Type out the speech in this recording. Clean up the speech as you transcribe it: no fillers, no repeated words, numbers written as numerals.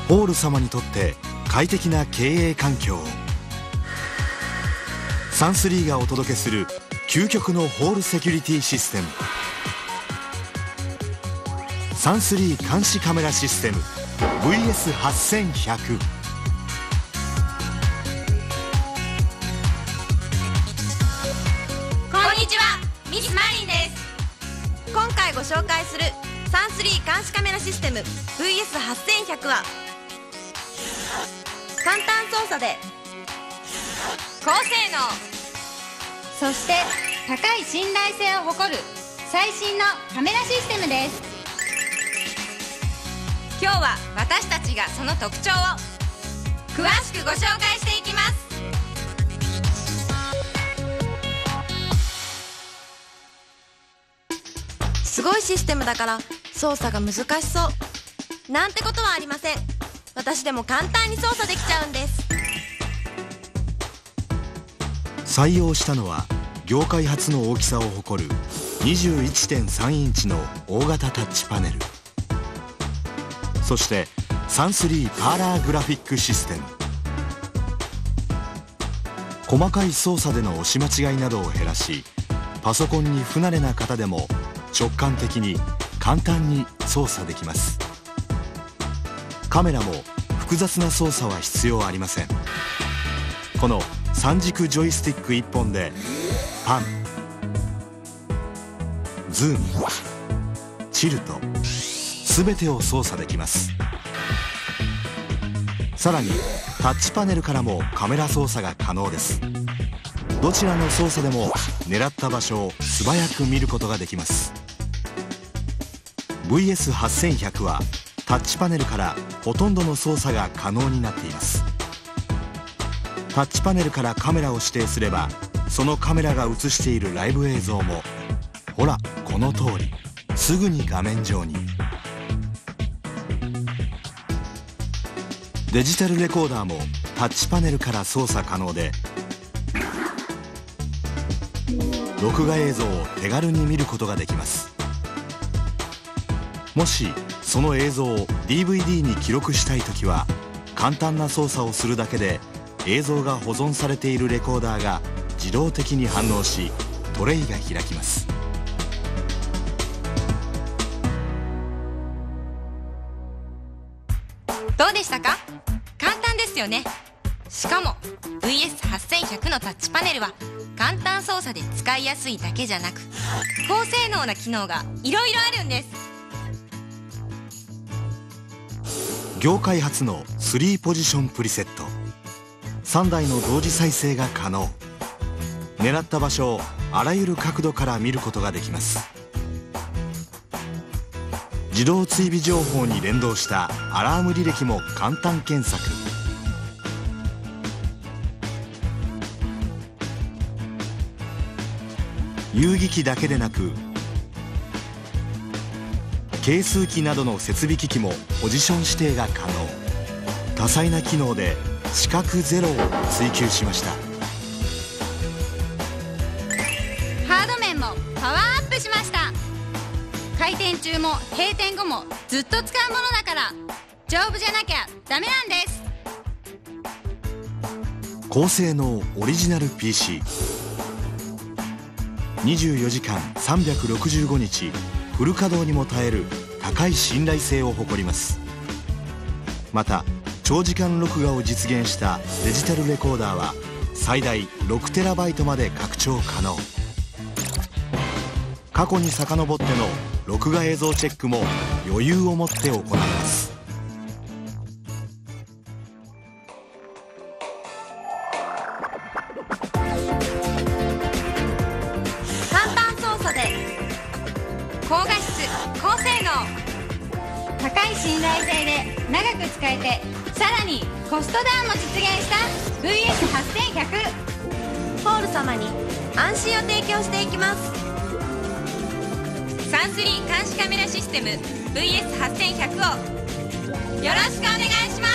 ホール様にとって快適な経営環境を。サンスリーがお届けする究極のホールセキュリティシステム、サンスリー監視カメラシステム VS8100。 こんにちは、ミス・マリンです。今回ご紹介するサンスリー監視カメラシステム VS8100 は、簡単操作で高性能、 そして高い信頼性を誇る最新のカメラシステムです。 今日は私たちがその特徴を詳しくご紹介していきます。すごいシステムだから操作が難しそうなんてことはありません。私でも簡単に操作できちゃうんです。 採用したのは業界初の大きさを誇る 21.3 インチの大型タッチパネル、そしてサンスリーパーラーグラフィックシステム。細かい操作での押し間違いなどを減らし、パソコンに不慣れな方でも直感的に簡単に操作できます。カメラも複雑な操作は必要ありません。この3軸ジョイスティック1本でパン、ズーム、チルト全てを操作できます。さらにタッチパネルからもカメラ操作が可能です。どちらの操作でも狙った場所を素早く見ることができます。 VS8100 はタッチパネルからほとんどの操作が可能になっています。タッチパネルからカメラを指定すれば、そのカメラが映しているライブ映像もほらこの通りすぐに画面上に。デジタルレコーダーもタッチパネルから操作可能で、録画映像を手軽に見ることができます。もしその映像を DVD に記録したいときは、簡単な操作をするだけで映像が保存されているレコーダーが自動的に反応し、トレイが開きます。 どうでしたか？簡単ですよね。しかも VS8100 のタッチパネルは簡単操作で使いやすいだけじゃなく、高性能な機能がいろいろあるんです。 業界初の3ポジションプリセット、3台の同時再生が可能。狙った場所をあらゆる角度から見ることができます。自動追尾情報に連動したアラーム履歴も簡単検索。遊戯機だけでなく計数機などの設備機器もポジション指定が可能。多彩な機能で視覚ゼロを追求しました。 ハード面もパワーアップしました。開店中も閉店後もずっと使うものだから、丈夫じゃなきゃダメなんです。 高性能オリジナル PC、 24時間365日フル稼働にも耐える高い信頼性を誇ります。また長時間録画を実現したデジタルレコーダーは最大 6TB まで拡張可能。過去に遡っての録画映像チェックも余裕を持って行えます。 簡単操作で高画質、高性能、 高い信頼性で長く使えて、さらにコストダウンも実現した VS8100。 ホール様に安心を提供していきます。サンスリー監視カメラシステム VS8100 をよろしくお願いします。